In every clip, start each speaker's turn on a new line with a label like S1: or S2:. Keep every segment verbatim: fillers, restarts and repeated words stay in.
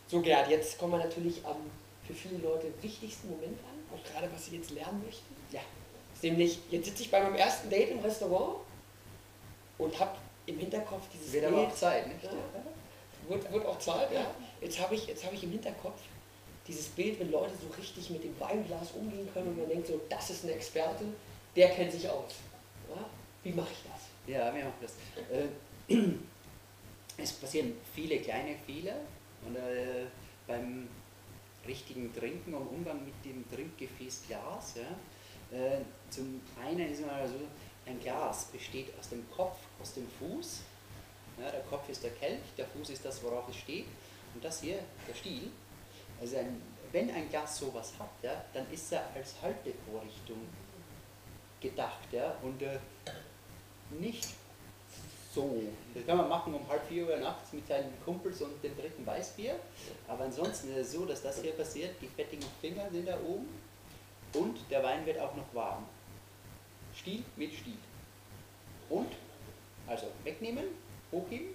S1: So, Gerd, jetzt kommen wir natürlich am für viele Leute wichtigsten Moment an, auch gerade was sie jetzt lernen möchten.
S2: Ja.
S1: Ist nämlich, jetzt sitze ich bei meinem ersten Date im Restaurant und habe im Hinterkopf dieses
S2: Wird
S1: Bild.
S2: aber auch Zeit, nicht?
S1: Ja, wird, wird auch Zeit, ja. Jetzt habe ich, jetzt hab ich im Hinterkopf dieses Bild, wenn Leute so richtig mit dem Weinglas umgehen können und man denkt so, das ist ein Experte, der kennt sich aus. Ja? Wie mache ich das?
S2: Ja, wir machen das. Äh, es passieren viele kleine Fehler und äh, beim richtigen Trinken und Umgang mit dem Trinkgefäß Glas. Ja, äh, zum einen ist mal so, ein Glas besteht aus dem Kopf, aus dem Fuß. Ja, der Kopf ist der Kelch, der Fuß ist das, worauf es steht. Und das hier, der Stiel. Also ein, wenn ein Glas sowas hat, ja, dann ist er als Haltevorrichtung gedacht. Ja, und äh, nicht so. Das kann man machen um halb vier Uhr nachts mit seinen Kumpels und dem dritten Weißbier. Aber ansonsten ist es so, dass das hier passiert, die fettigen Finger sind da oben und der Wein wird auch noch warm. Stiel mit Stiel. Und, also wegnehmen, hochheben.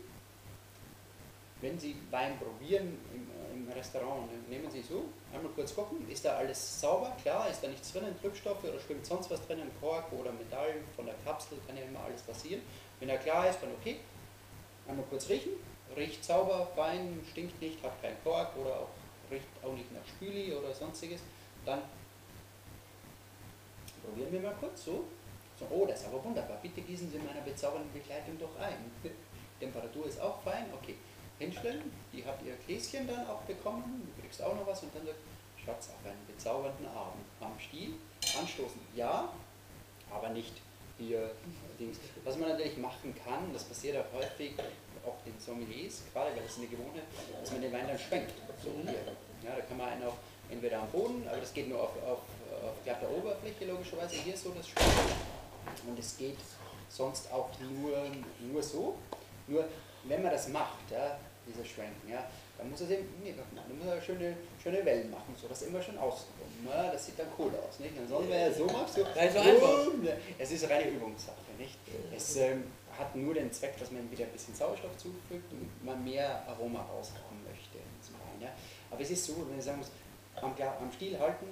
S2: Wenn Sie Wein probieren im, im Restaurant, nehmen Sie so, einmal kurz gucken, ist da alles sauber, klar, ist da nichts drinnen, Trübstoffe oder schwimmt sonst was drinnen, Kork oder Metall von der Kapsel, kann ja immer alles passieren. Wenn er klar ist, dann okay. Einmal kurz riechen, riecht sauber, fein, stinkt nicht, hat keinen Kork oder auch riecht auch nicht nach Spüli oder sonstiges. Dann probieren wir mal kurz so. So, oh, das ist aber wunderbar, bitte gießen Sie meiner bezaubernden Begleitung doch ein. Temperatur ist auch fein, okay. Hinstellen, die hat ihr Gläschen dann auch bekommen, du kriegst auch noch was und dann sagt, Schatz, auf einen bezaubernden Abend am Stiel, anstoßen, ja, aber nicht hier Dings. Was man natürlich machen kann, das passiert auch häufig, auch den Sommeliers, gerade weil das eine Gewohnheit, dass man den Wein dann schwenkt. So hier. Ja, da kann man einen auch entweder am Boden, aber das geht nur auf, auf, auf glatter Oberfläche logischerweise, hier so das Schwenken. Und es geht sonst auch nur, nur so. Nur wenn man das macht, ja, dieser Schwenken, ja, dann muss er eben, nee, dann muss er schöne, schöne Wellen machen, so dass immer schon außenrum. Ja, das sieht dann cool aus, nicht? Ansonsten, wenn er so macht, so,
S1: Nein, so einfach.
S2: es ist reine Übungssache, nicht? Es ähm, hat nur den Zweck, dass man wieder ein bisschen Sauerstoff zufügt und man mehr Aroma raushaben möchte zum Wein, ja. Aber es ist so, wenn ich sagen muss, am, am Stiel halten,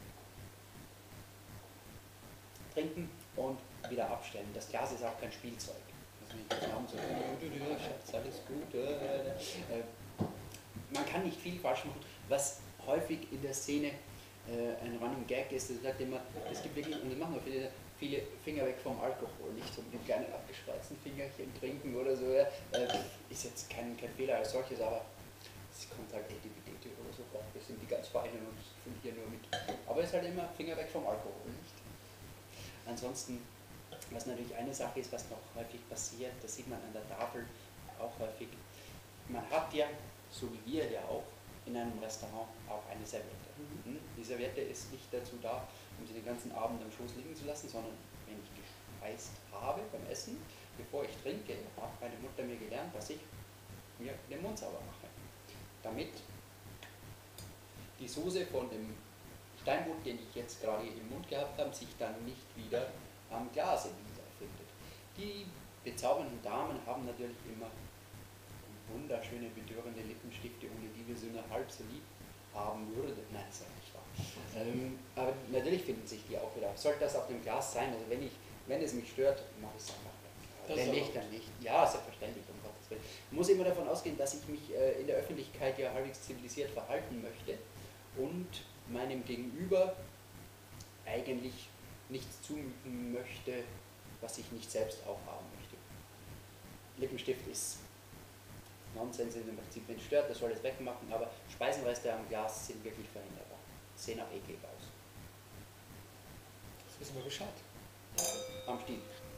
S2: trinken und wieder abstellen. Das Glas ist auch kein Spielzeug. So, Schatz, alles gut. Äh, man kann nicht viel falsch machen. Was häufig in der Szene äh, ein Running Gag ist, das sagt immer, es gibt wirklich, und das machen wir viele, viele Finger weg vom Alkohol, nicht so mit dem kleinen abgespreizten Fingerchen trinken oder so. Ja. Äh, ist jetzt kein, kein Fehler als solches, aber es kommt halt Etikette oder so drauf. Das sind die ganz feinen und füllen hier nur mit. Aber es ist halt immer Finger weg vom Alkohol, nicht? Ansonsten, was natürlich eine Sache ist, was noch häufig passiert, das sieht man an der Tafel auch häufig. Man hat ja, so wie wir ja auch, in einem Restaurant auch eine Serviette. Mhm. Die Serviette ist nicht dazu da, um sie den ganzen Abend am Schoß liegen zu lassen, sondern wenn ich gespeist habe beim Essen, bevor ich trinke, hat meine Mutter mir gelernt, dass ich mir den Mund sauber mache. Damit die Soße von dem Steinbutt, den ich jetzt gerade im Mund gehabt habe, sich dann nicht wieder am Glase wiederfindet. Die bezaubernden Damen haben natürlich immer wunderschöne, bedürrende Lippenstifte, ohne die wir sie nur halb so lieb haben würden. Nein, das ist ja nicht wahr. Ähm, aber natürlich finden sich die auch wieder. Sollte das auf dem Glas sein, also wenn, ich, wenn es mich stört, mache ich es einfach weg. Wenn nicht, dann nicht. Ja, selbstverständlich, um Gottes Willen. Ich muss immer davon ausgehen, dass ich mich äh, in der Öffentlichkeit ja halbwegs zivilisiert verhalten möchte und meinem Gegenüber eigentlich nichts zumuten möchte, was ich nicht selbst auch haben möchte. Lippenstift ist Nonsens im Prinzip, wenn es stört, das soll es wegmachen, aber Speisenreste am Glas sind wirklich verhinderbar. Sehen auch eklig aus.
S1: Das wissen wir Bescheid.
S2: Am Stiel.